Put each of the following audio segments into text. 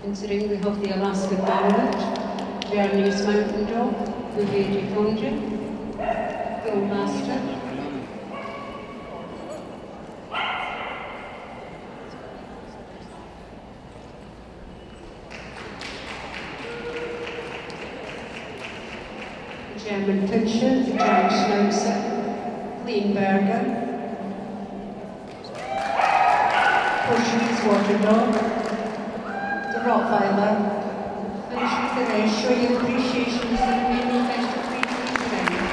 Considering we have the Alaskan Malamute, Bernese Mountain Dog, Bouvier de Conde, Bullmastiff, German Pinscher, the German Schnauzer, Leinberger, Portuguese Water Dog, the Rottweiler, finish with the rest. Show your appreciation to the remaining best of 3 teams around.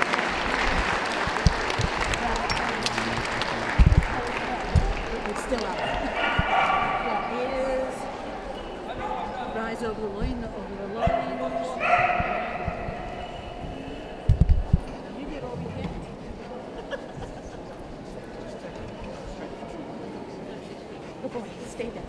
It's still up. There is. Rise over the line, over the lines. You get over here. Good boy, stay there.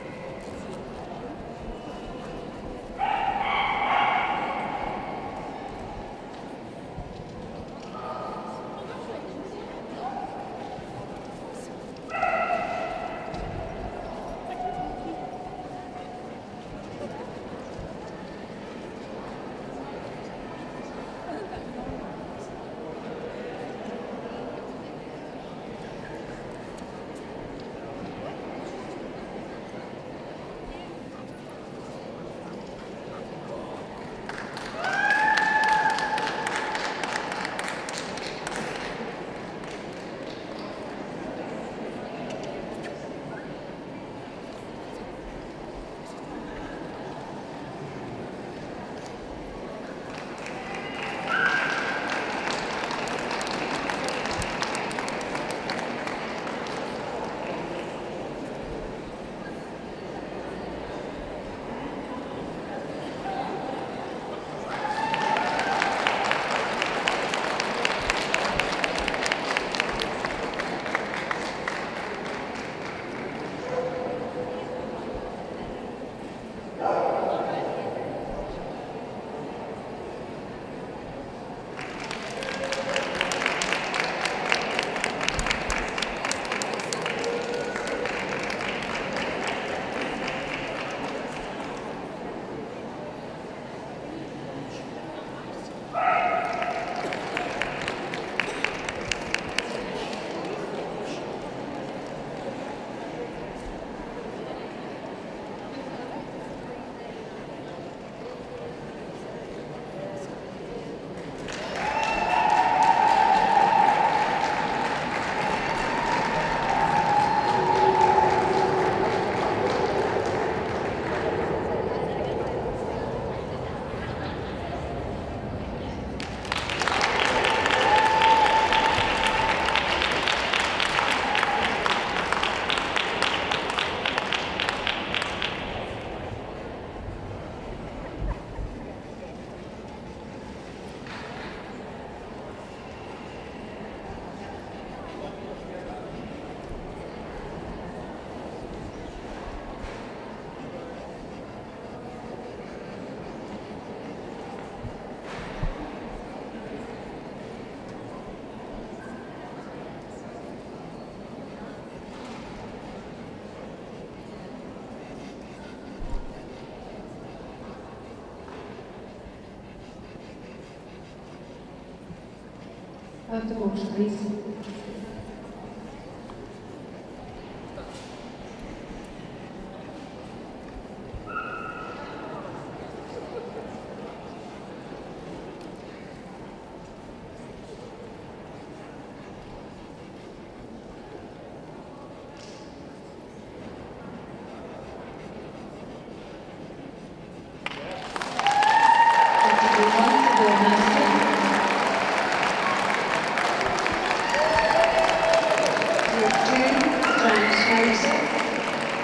Have the box, please.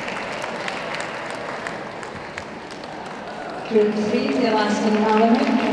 Group 3, the Alaskan Malamute.